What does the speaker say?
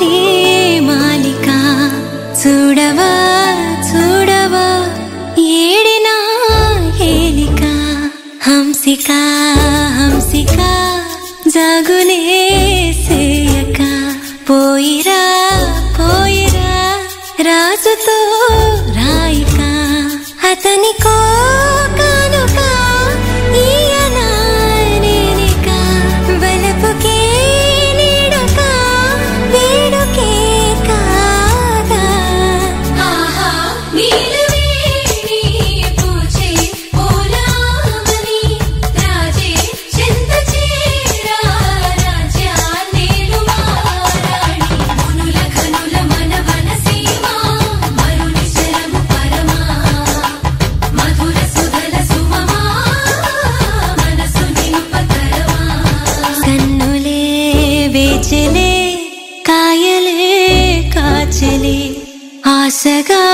కోటి మాలిక చూడవా చూడవా ఏడినా ఏలిక హంసిక హంసిక జాగునే సేయక పోయిరా పోయిరా రాజుతో రాయిక అతనికో కానుక ఈయనా నేనిక వలపుకే నీడక వేడుకే కాదా ఆహా నీలవేణి పూచే పూలామణి రాజే చింత చేరా రాజ్యాన్నేలు మారాణి మునుల ఘనుల మనవన సీమ మరుని శరము పరమా మధుర సుధల సుమమా మనసు నింపతరమా కన్నులే వేచెలే కాయలే కాచెలే ఆశగా